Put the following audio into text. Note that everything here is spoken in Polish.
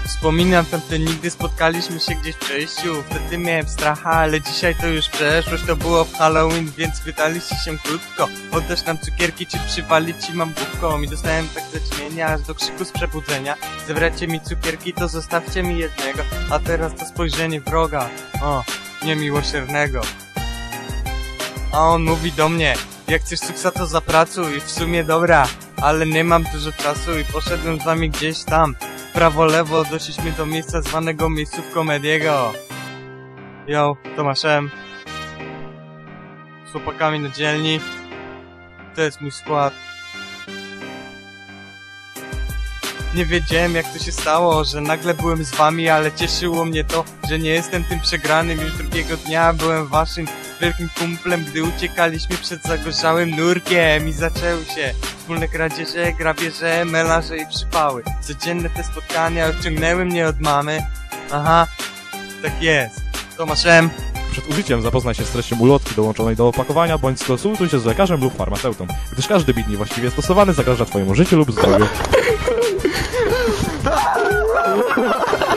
Wspominam tamten, nigdy spotkaliśmy się gdzieś w przejściu. Wtedy miałem stracha, ale dzisiaj to już przeszłość. To było w Halloween, więc wydaliście się krótko. Oddasz nam cukierki, czy przywalić ci mam główką. I dostałem tak zaćmienia, aż do krzyku z przebudzenia. Zabracie mi cukierki, to zostawcie mi jednego. A teraz to spojrzenie wroga, o, niemiłosiernego. A on mówi do mnie: jak chcesz cuksa, to zapracuj. W sumie dobra, ale nie mam dużo czasu. I poszedłem z wami gdzieś tam, prawo, lewo, doszliśmy do miejsca zwanego miejscówką Ediego. Yo, Tomaszem. Z chłopakami na dzielni. To jest mój skład. Nie wiedziałem, jak to się stało, że nagle byłem z wami, ale cieszyło mnie to, że nie jestem tym przegranym. Już drugiego dnia byłem waszym wielkim kumplem, gdy uciekaliśmy przed zagorzałym nurkiem i zaczęły się wspólne kradzieże, grabieże, melanże i przypały. Codzienne te spotkania odciągnęły mnie od mamy. Aha, tak jest. Tomaszem. Przed użyciem zapoznaj się z treścią ulotki dołączonej do opakowania, bądź skonsultuj się z lekarzem lub farmaceutą, gdyż każdy bit niewłaściwie stosowany zagraża twojemu życiu lub zdrowiu.